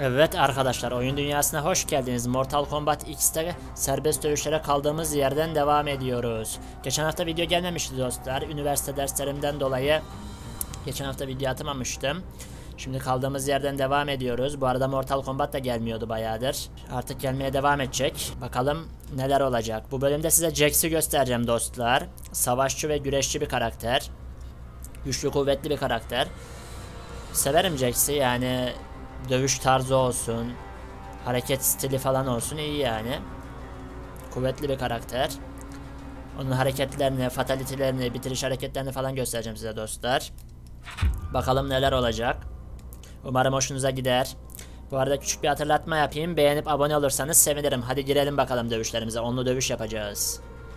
Evet arkadaşlar, oyun dünyasına hoş geldiniz. Mortal Kombat X'te serbest dövüşlere kaldığımız yerden devam ediyoruz. Geçen hafta video gelmemişti dostlar. Üniversite derslerimden dolayı geçen hafta video atamamıştım. Şimdi kaldığımız yerden devam ediyoruz. Bu arada Mortal Kombat da gelmiyordu bayağıdır. Artık gelmeye devam edecek. Bakalım neler olacak. Bu bölümde size Jax'i göstereceğim dostlar. Savaşçı ve güreşçi bir karakter. Güçlü, kuvvetli bir karakter. Severim Jax'i, yani dövüş tarzı olsun, hareket stili falan olsun, iyi yani. Kuvvetli bir karakter. Onun hareketlerini, fatality'lerini, bitiriş hareketlerini falan göstereceğim size dostlar. Bakalım neler olacak. Umarım hoşunuza gider. Bu arada küçük bir hatırlatma yapayım. Beğenip abone olursanız sevinirim. Hadi girelim bakalım dövüşlerimize. Onlu dövüş yapacağız.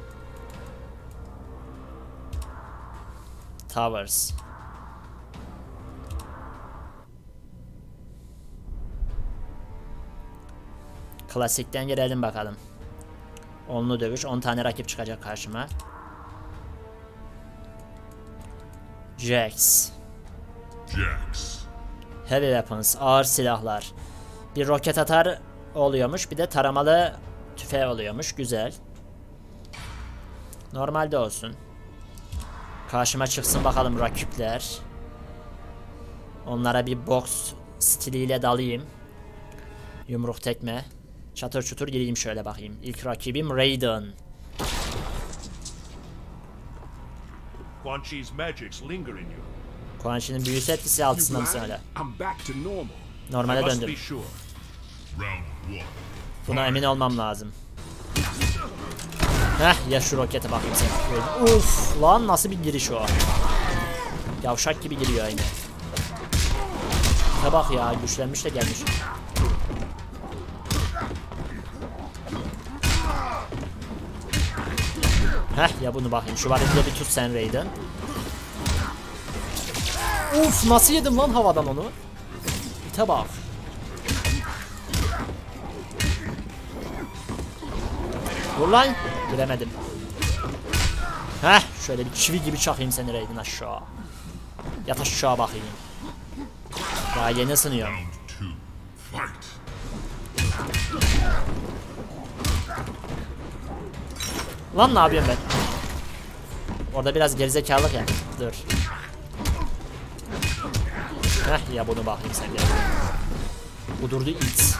Towers. Klasikten girelim bakalım. Onlu dövüş. 10 tane rakip çıkacak karşıma. Jax. Heavy weapons. Ağır silahlar. Bir roket atar oluyormuş. Bir de taramalı tüfeği oluyormuş. Güzel. Normalde olsun. Karşıma çıksın bakalım rakipler. Onlara bir boks stiliyle dalayım. Yumruk tekme. Çatır çutur gireyim şöyle bakayım. İlk rakibim Raiden. Quan Chi's magics linger in you. Quan Chi'nin büyüsü etkisi altısında mısın öyle? Normale döndüm. Buna emin olmam lazım. Heh, ya şu rokete bakayım sen. Uf lan, nasıl bir giriş o? Yavşak gibi giriyor yine. Bak ya, güçlenmiş de gelmiş. Heh, ya bunu bakayım. Şu varlıkla bir tut sen Raiden. Uf, nasıl yedim lan havadan onu? İte bak. Dur lan. Giremedim. Heh, şöyle bir çivi gibi çakayım seni Raiden aşağı. Yat aşağı bakayım. Daha yeni ısınıyor. Lan ne yapıyorum ben? Orada biraz gerizekalılık ya. Dur. Heh, ya bunu bakayım sen gel. Budurdu it.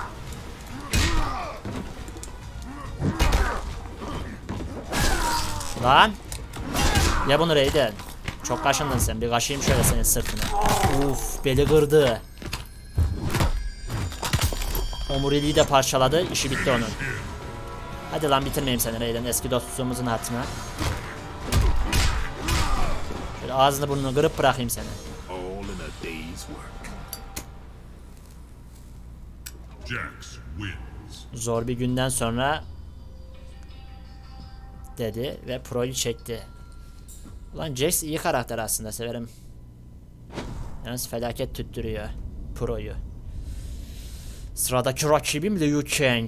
Lan. Ya bunu Raiden. Çok kaşındın sen. Bir kaşıyım şöyle senin sırtına. Uf, beli kırdı. Omuriliği de parçaladı. İşi bitti onun. Hadi lan, bitirmeyeyim seni Raiden, eski dostluğumuzun hatırına. Şöyle ağzını burnunu kırıp bırakayım seni. Zor bir günden sonra dedi ve Pro'yu çekti. Ulan Jax iyi karakter aslında, severim. Yalnız felaket tüttürüyor Pro'yu. Sıradaki rakibim Liu Kang.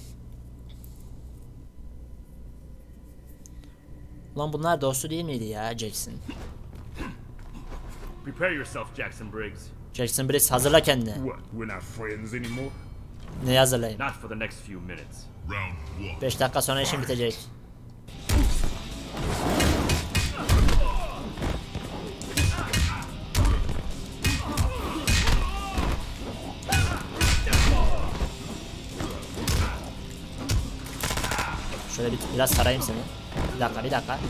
Lan bunlar dostu değil miydi ya Jackson? Prepare yourself, Jackson Briggs. Jackson Briggs, hazırla kendini. What? We're not friends anymore? Ne hazırlayayım? Not for the next few minutes. 5 dakika sonra işim bitecek. Şöyle biraz sarayım seni. Bir dakika.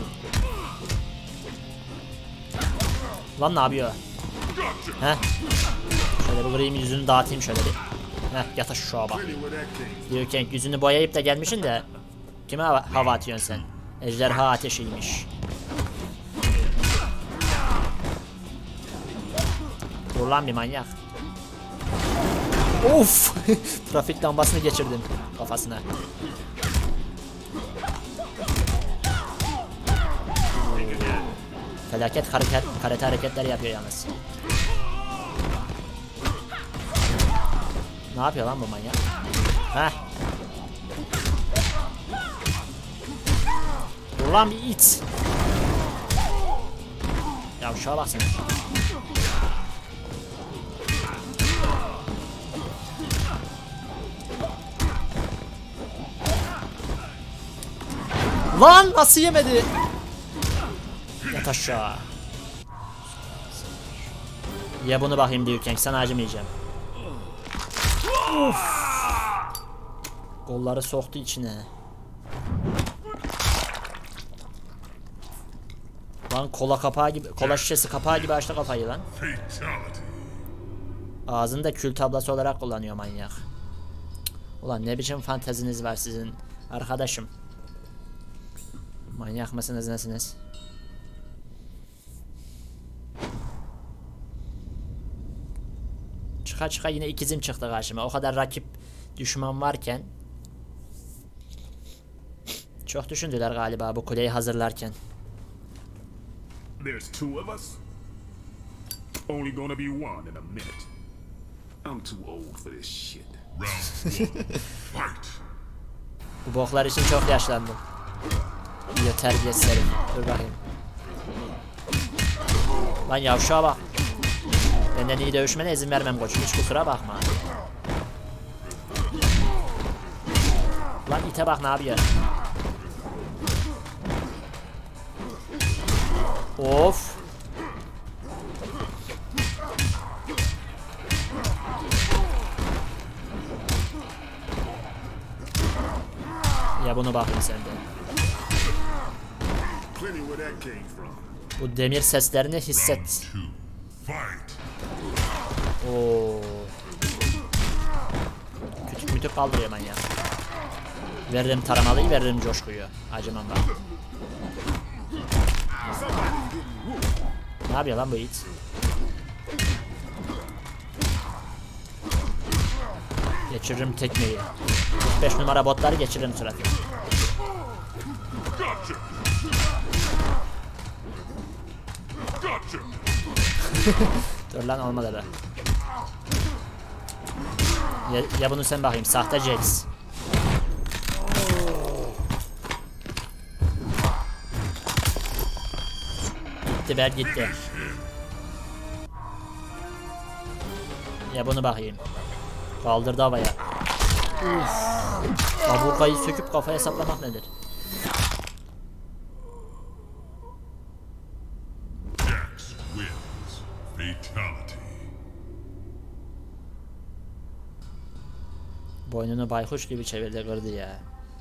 Lan ne yapıyor? Heh. Şöyle bir kırayım, yüzünü dağıtayım şöyle bir. Heh, yat aşağı bak. Liu Kang, yüzünü boyayıp da gelmişsin de kime hava atıyorsun sen? Ejderha ateşiymiş. Dur lan bir manyak. Of! Trafik lambasını geçirdim kafasına. Felaket karate hareketler yapıyor yalnız. Ne yapıyor lan bu manyak? Heh. Dur lan bir it. Ya şuna baksana. Lan nasıl yemedi? Yat aşağı. Ye bunu bakayım Liu Kang, sana acımayacağım. Uf. Kolları soktu içine. Lan kola kapağı gibi, kola şişesi kapağı gibi açtı kafayı lan. Ağzını da kül tablası olarak kullanıyor manyak. Ulan ne biçim fanteziniz var sizin arkadaşım. Manyak mısınız nesiniz? Çıka çıka yine ikizim çıktı karşıma. O kadar rakip düşman varken. Çok düşündüler galiba bu kuleyi hazırlarken. There's two of us. Only gonna be one in a minute. I'm too old for this shit. Round 1. Fight. Bu boklar için çok yaşlandım. Diyor terbiyesiz herif. Dur bakayım. Lan yavşağa bak. Benden iyi dövüşmene izin vermem koçum, hiç kusura bakma. Lan ite bak ne yapıyor. Of. Ya bunu bakayım sen de. Bu demir seslerini hisset. Oo. Kütük mütük kaldırıyor manyak. Veririm taramalıyı, veririm coşkuyu. Acımam bak. Ne yapıyor lan bu it? Geçiririm tekmeyi. 5 numara botları geçiririm suratına. Dur lan olmadı be. Ya bunu sen bakayım, sahte Jax. Gitti be gitti. Ya bunu bakayım. Kaldırdı havaya. Kabukayı söküp kafaya saplamak nedir? Jax wins. Fatality. Boynunu baykuş gibi çevirdi, kırdı ya.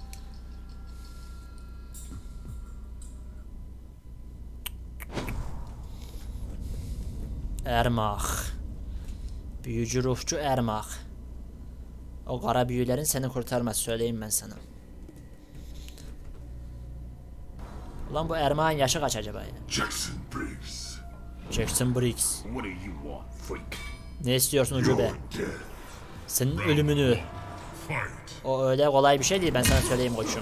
Ermak. Büyücü ruhçu Ermak. O kara büyülerin seni kurtarmaz, söyleyeyim ben sana. Ulan bu Ermak'ın yaşı kaç acaba ya? Jackson Briggs. Jackson Briggs. What do you want, freak? Ne istiyorsun ucube? Dead. Senin ölümünü. Fight. O öyle kolay bir şey değil, ben sana söyleyeyim koçum.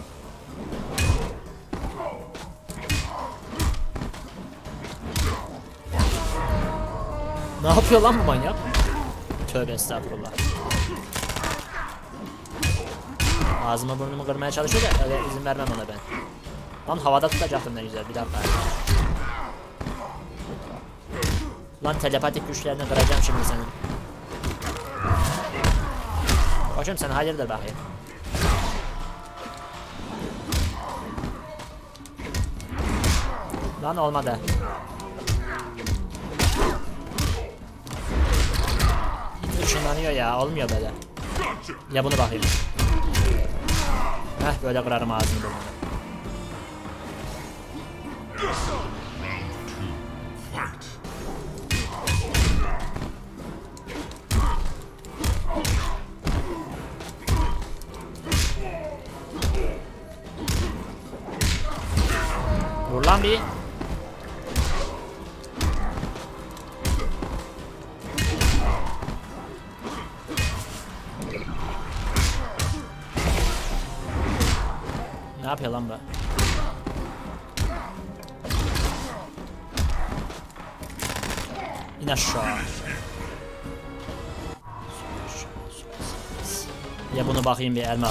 Ne yapıyor lan bu manyak? Tövbe estağfurullah. Ağzımı burnumu kırmaya çalışıyor da öyle izin vermem ona ben. Lan havada tutacaktım ne güzel, bir dakika. Lan telepatik güçlerini kıracağım şimdi senin. Koçum sen hayırdır bakayım. Lan olmadı. Işınlanıyor ya, olmuyor böyle. Ya bunu bakayım. Heh, böyle kırarım ağzını burnunu. Fight. Vur lan bir. Ne yapıyor lan bu? İn aşağı. Ya bunu bakayım bir Ermak.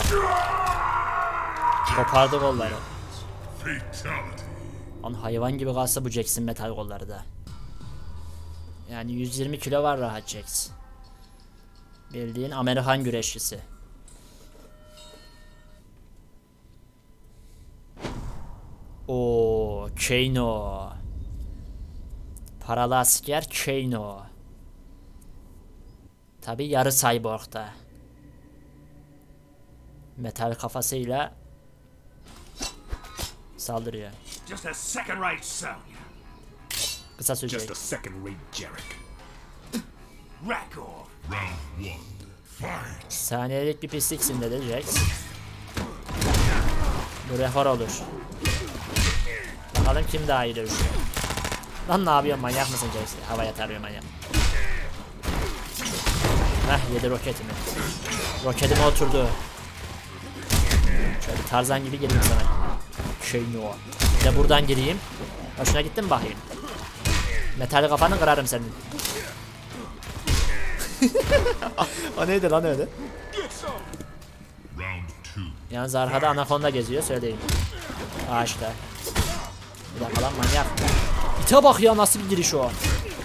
Kopardı kolları. Fatality. Lan hayvan gibi kalsa bu Jax'in metal kolları da. Yani 120 kilo var rahat Jax. Bildiğin Amerikan güreşçisi. Kano. Paralı asker Kano. Tabi yarı cyborg'da. Metal kafasıyla saldırıyor. Just a second-rate Sonya. Kısa sürecek. Just a second-rate Jarek. Rack off. Round 1. Fight. Saniyelik bir pisliksin dedi Jax. Bu rekor olur. Bakalım kim daha iyi dövüşüyor. Lan ne yapıyorsun, manyak mısın Jax? Havaya tarıyor manyak. Heh, yedi roketimi. Roketime oturdu. Şöyle Tarzan gibi gireyim sana. Kano. Bir de buradan gireyim. Hoşuna gitti mi bakayım? Metal kafanı kırarım senin. O neydi lan öyle? Yalnız arkada anakonda geziyor, söyleyeyim. Ağaçta. Bir dakika lan, manyak. İte bak ya, nasıl bir giriş o.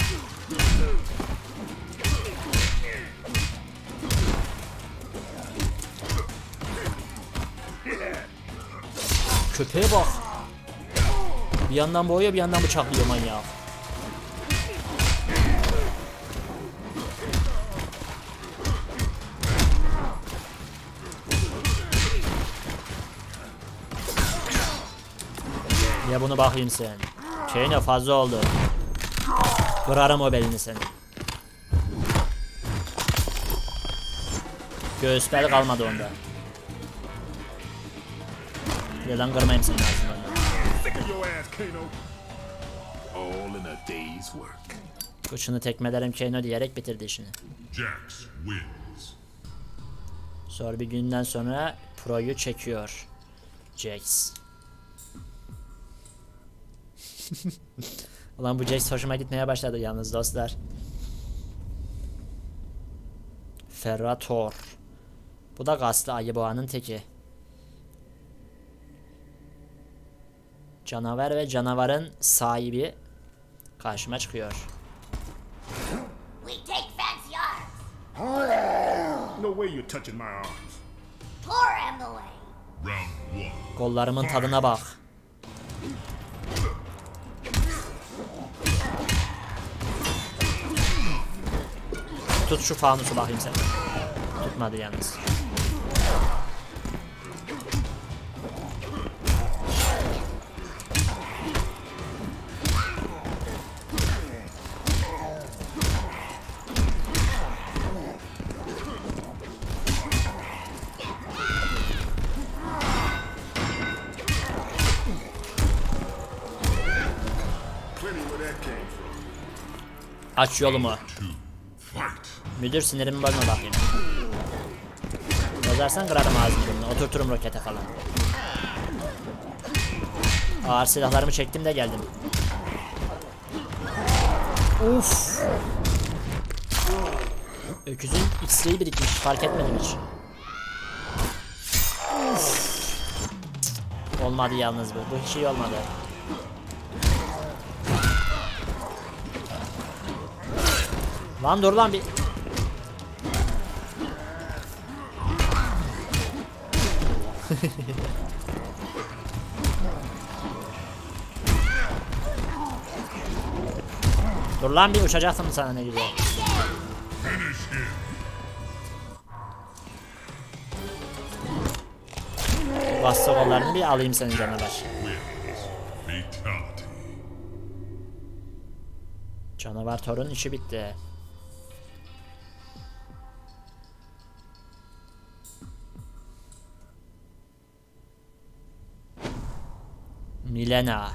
Köpeğe bak. Bir yandan boğuyor, bir yandan bıçaklıyor manyak. Ya bunu bakayım sen. Kano fazla oldu. Kırarım o belini senin. Göğüs bel kalmadı onda. Yalan kırmayayım senin ağzından. Kıçını tekmelerim Kano diyerek bitirdi işini. Sonra bir günden sonra Pro'yu çekiyor Jax. Ulan bu Jax hoşuma gitmeye başladı yalnız dostlar. Ferrator. Bu da gazlı ayı boğanın teki. Canavar ve canavarın sahibi karşıma çıkıyor. We take fancy arms. No way you're touching my arms. Pour him away. Round 1. Kollarımın tadına bak. Tut şu fanusu bakayım sen. Tutmadı yalnız. Aç yolumu. Müdür, sinirimi bozma bakayım. Bozarsan kırarım ağzını burnunu. Oturturum rokete falan. Ağır silahlarımı çektim de geldim. Uf. Öküzün X-ray'i birikmiş. Fark etmedim hiç. Uf. Olmadı yalnız bu. Bu hiç iyi olmadı. Lan dur lan bir. Dur lan bir, uçacaktım sana ne güzel. Bastı kollarını bir alayım senin canavar. Canavar Thor'un işi bitti. Milena.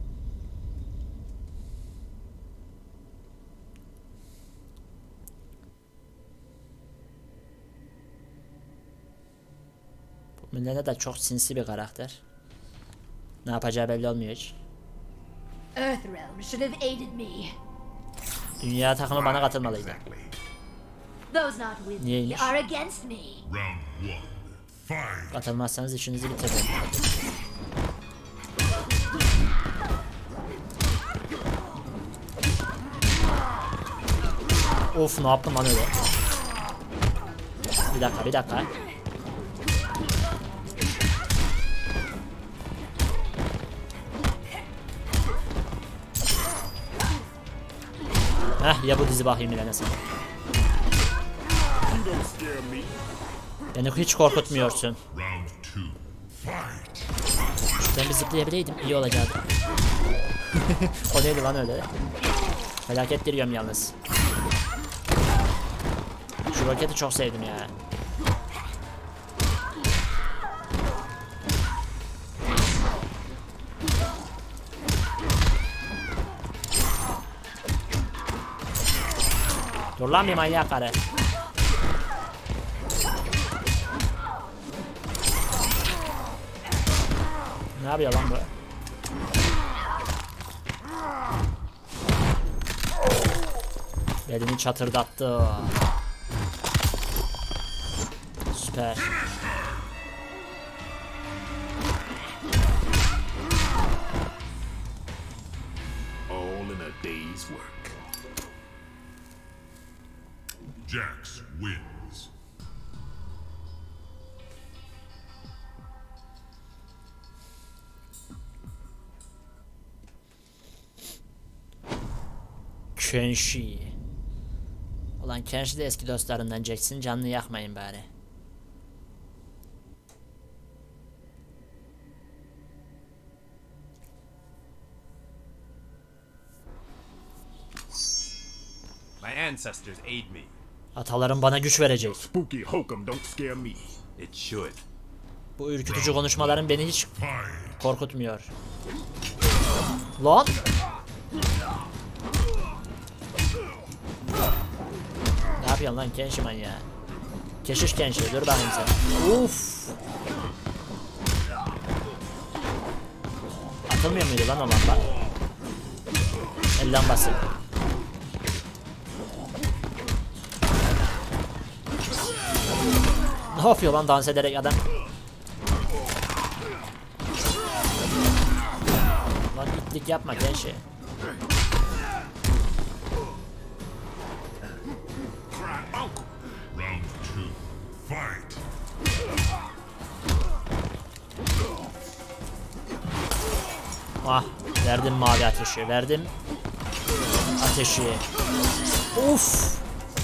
Bu Milena da çok sinsi bir karakter. Ne yapacağı belli olmuyor hiç. Earthrealm should have aided me. Dünya takımı bana katılmalıydı. Those not with me Niyeymiş? are against me. Round 1. Fight. Katılmazsanız işinizi bitiririm. Of, ne yaptım lan öyle? Bir dakika, bir dakika. Heh ya bu dizi bakayım bir denesene. You don't scare me. Beni hiç korkutmuyorsun. Round 2. Fight. Ben bir zıplayabileydim iyi olacaktı. O neydi lan öyle? Felaket diriyorum yalnız. Şu roketi çok sevdim ya. Dur lan bir manyak karı. Ne yapıyor lan bu? Belini çatırdattı. Süper. All in a day's work. Jax wins. Kenshi. Ulan Kenshi de eski dostlarından Jackson, canını yakmayın bari. My ancestors aid me. Atalarım bana güç verecek. Spooky hokum don't scare me. It should. Bu ürkütücü konuşmaların beni hiç korkutmuyor. Lan! Ne yapıyorsun lan Kenshi manyağı? Keşiş Kenshi, dur bakayım sen. Uff! Atılmıyor muydu lan o lamba? El lambası. Ne yapıyor lan dans ederek adam? Lan itlik yapma Kenshi. Round 2. Fight. Ah, verdim mavi ateşi, verdim ateşi. Uf!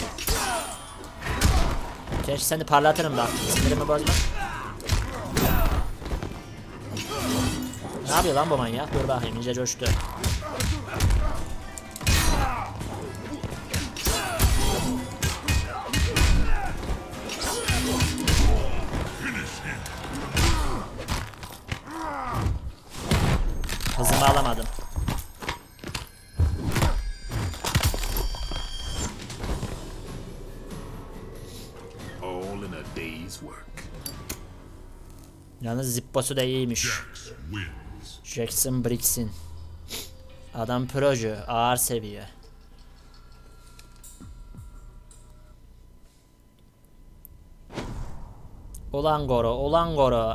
Keşke seni parlatırım da, sinirimi bozma. Ne yapıyor lan bu manyak? Dur bakayım, iyice coştu. Hızımı alamadım. All in a day's work. Yalnız Zippo'su da iyiymiş. Jax wins. Jackson Brix'in. Adam proje, ağır seviye. Ulan Goro, ulan Goro.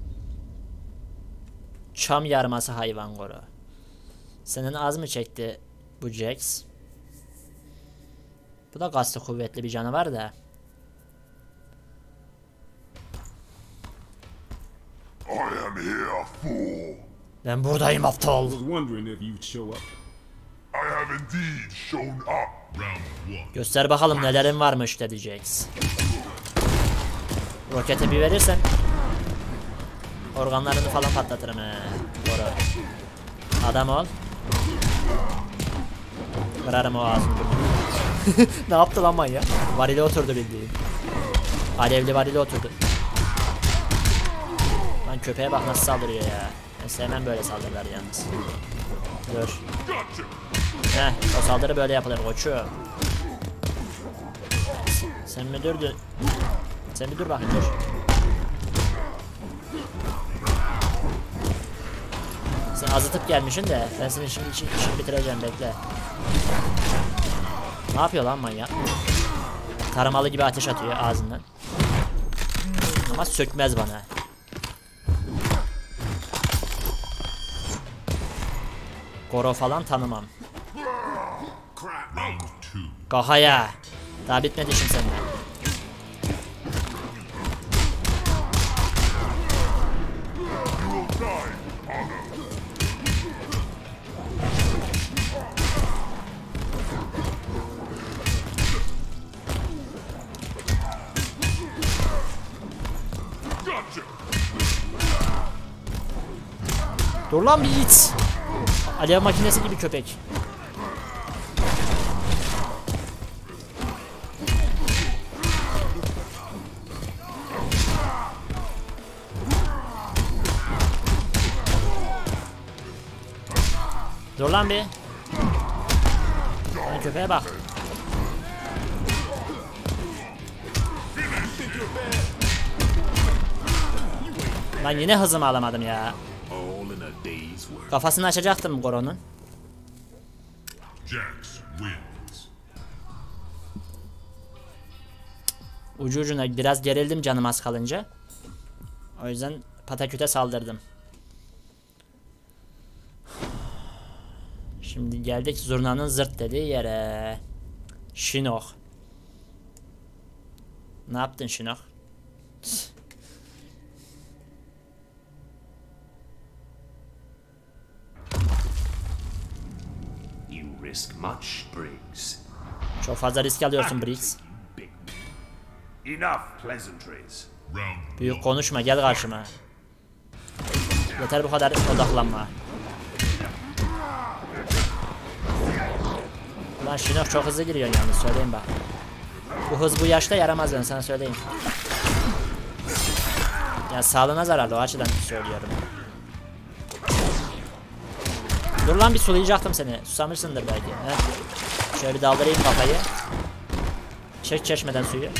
Çam yarması hayvan Goro. Senin az mı çekti bu Jax? Bu da kaslı kuvvetli bir canavar da. I am here, fool. Ben buradayım aptal. I was wondering if you'd show up. I have indeed shown up. Round 1. Göster bakalım nelerin varmış dedi Jax. Rokete bir verirsen organlarını falan patlatırım he. Goro. Adam ol. Kırarım o ağzını. Ne yaptı lan manyak? Varili oturdu bildiğin. Alevli varili oturdu. Lan köpeğe bak nasıl saldırıyor ya. Ben sevmem böyle saldırılar yalnız. Dur. Heh, o saldırı böyle yapılır koçum. Sen mi durdun? Sen bir dur bakayım dur. Sen azıtıp gelmişsin de ben senin şimdi işini bitireceğim bekle. Ne yapıyor lan manyak? Taramalı gibi ateş atıyor ağzından. Ama sökmez bana. Goro falan tanımam. Round 2. Gahaya. Daha bitmedi işim seninle. Dur lan bir it. Alev makinesi gibi köpek. Dur lan bir. Lan köpeğe bak. Lan yine hızımı alamadım ya. All in a day's work. Kafasını açacaktım Goron'un. Jax wins. Ucu ucuna biraz gerildim canım az kalınca. O yüzden pataküte saldırdım. Şimdi geldik zurnanın zırt dediği yere. Shinnok. Ne yaptın Shinnok? You risk much, Briggs. Çok fazla risk alıyorsun Briggs. Big man. Enough pleasantries. Round Büyük konuşma, gel karşıma. Yeter bu kadar odaklanma. Lan Shinnok çok hızlı giriyor yalnız, söyleyeyim bak. Bu hız bu yaşta yaramaz, ben sana söyleyeyim. Ya sağlığına zararlı, o açıdan söylüyorum. Dur lan, bir sulayacaktım seni. Susamışsındır belki. Heh. Şöyle bir daldırayım kafayı. Çek çeşmeden suyu.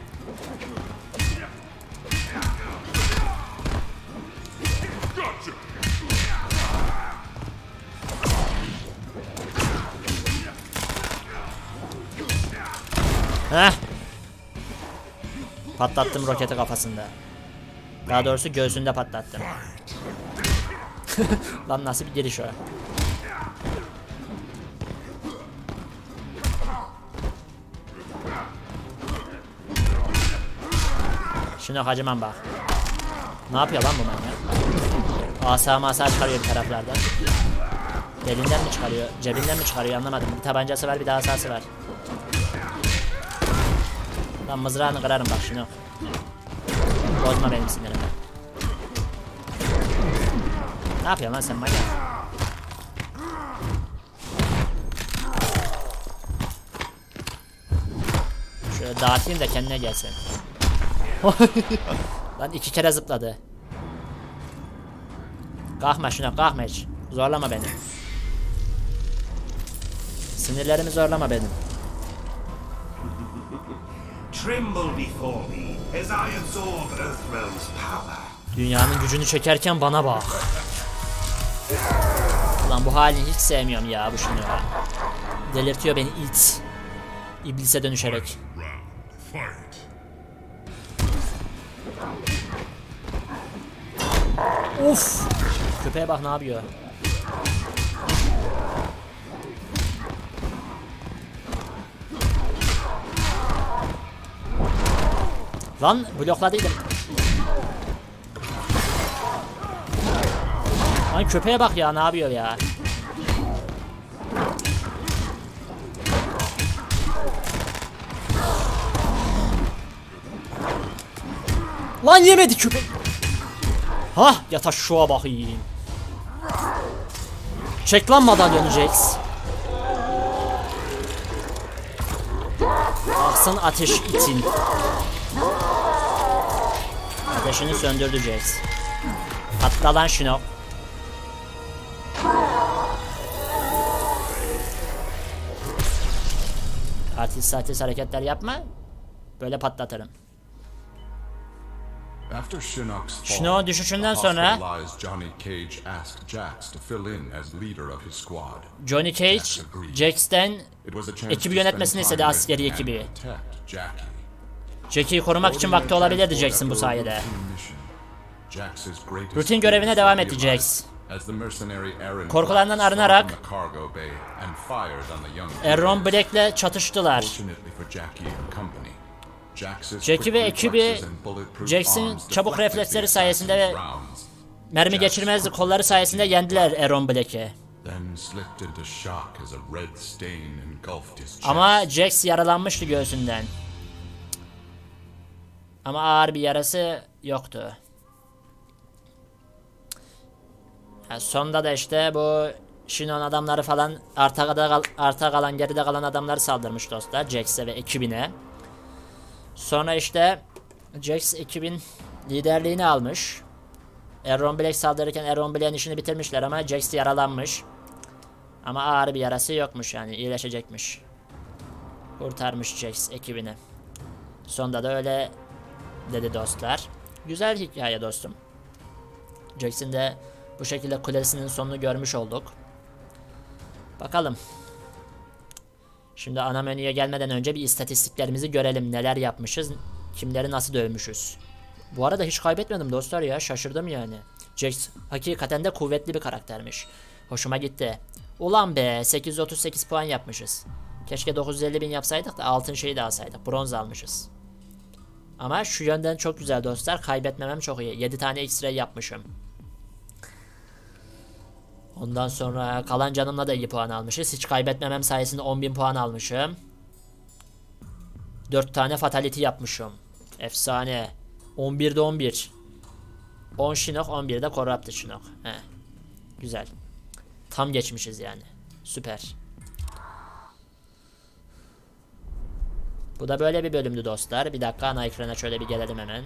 Heh. Patlattım roketi kafasında. Daha doğrusu göğsünde patlattım. Lan nasıl bir giriş o? Şuna acımam bak. Ne yapıyor lan bu manyak? Asa masa çıkarıyor bir taraflardan. Elinden mi çıkarıyor? Cebinden mi çıkarıyor? Anlamadım. Bir tabancası var, bir de asası var. Lan mızrağını kırarım bak şunu. Bozma benim sinirimi. Ne yapıyorsun lan sen manyak? Şöyle dağıtayım da kendine gelsin. Lan 2 kere zıpladı. Kalkma şuna, kalkma hiç. Zorlama beni. Sinirlerimi zorlama benim. Tremble before me as I absorb Earthrealm's power. Dünyanın gücünü çekerken bana bak. Lan bu halini hiç sevmiyorum ya bu şunu. Delirtiyor beni it. İblise dönüşerek. round. Fight. Uf! Köpeğe bak ne yapıyor. Lan blokladıydım. Lan köpeğe bak ya, ne yapıyor ya. Lan yemedi köpek. Hah, yataş şuna bakayım. Çek lan madalyonu Jax. Aksın ateş için. Ateşini söndürdü Jax. Patla lan şunu. Artist hareketler yapma. Böyle patlatırım. After Shinnok's Shinnok fall, düşüşünden the sonra hospitalized Johnny Cage asked Jax to fill in as leader of his squad. Johnny Cage, Jax'ten It was a chance ekibi to yönetmesini spend istedi, time askeri with and ekibi. protect Jackie. Jackie'yi korumak için vakti olabilirdi Jax'in bu sayede. Jax's greatest Rutin görevine devam etti fear Jax. as the mercenary Aaron Korkularından Black arınarak stormed the cargo bay and fired on the young Aaron Black'le çatıştılar. Fortunately for Jackie and company, Jax's Jackie ve quick ekibi reflexes and bulletproof Jax'in arms çabuk deflected refleksleri the sayesinde ve assassin's rounds, mermi geçirmez kolları sayesinde yendiler Aaron Black'i. then slipped into shock as a red stain engulfed his chest. Ama Jax yaralanmıştı göğsünden. Ama ağır bir yarası yoktu. Yani sonda da işte bu Shinon adamları falan arta kalan geride kalan adamları saldırmış dostlar. Jax'e ve ekibine. Sonra işte Jax ekibin liderliğini almış. Erron Black saldırırken Erron Black'in işini bitirmişler ama Jax yaralanmış. Ama ağır bir yarası yokmuş, yani iyileşecekmiş. Kurtarmış Jax ekibini. Sonda da öyle dedi dostlar. Güzel hikaye dostum. Jax'in de bu şekilde kulesinin sonunu görmüş olduk. Bakalım. Şimdi ana menüye gelmeden önce bir istatistiklerimizi görelim. Neler yapmışız, kimleri nasıl dövmüşüz. Bu arada hiç kaybetmedim dostlar ya, şaşırdım yani. Jax hakikaten de kuvvetli bir karaktermiş. Hoşuma gitti. Ulan be, 838 puan yapmışız. Keşke 950.000 yapsaydık da altın şeyi de alsaydık. Bronz almışız. Ama şu yönden çok güzel dostlar. Kaybetmemem çok iyi. 7 tane X-ray yapmışım. Ondan sonra kalan canımla da iyi puan almışız. Hiç kaybetmemem sayesinde 10.000 puan almışım. 4 tane fatality yapmışım. Efsane. 11'de 11. 10 Shinnok, 11'de Corrupted Shinnok. Güzel. Tam geçmişiz yani. Süper. Bu da böyle bir bölümdü dostlar. Bir dakika, ana ekrana şöyle bir gelelim hemen.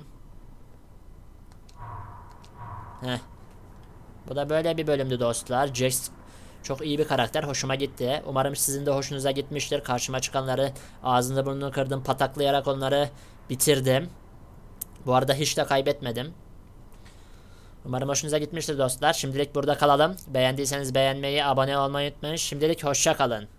Bu da böyle bir bölümdü dostlar. Jax çok iyi bir karakter. Hoşuma gitti. Umarım sizin de hoşunuza gitmiştir. Karşıma çıkanları ağzını burnunu kırdım. Pataklayarak onları bitirdim. Bu arada hiç de kaybetmedim. Umarım hoşunuza gitmiştir dostlar. Şimdilik burada kalalım. Beğendiyseniz beğenmeyi, abone olmayı unutmayın. Şimdilik hoşça kalın.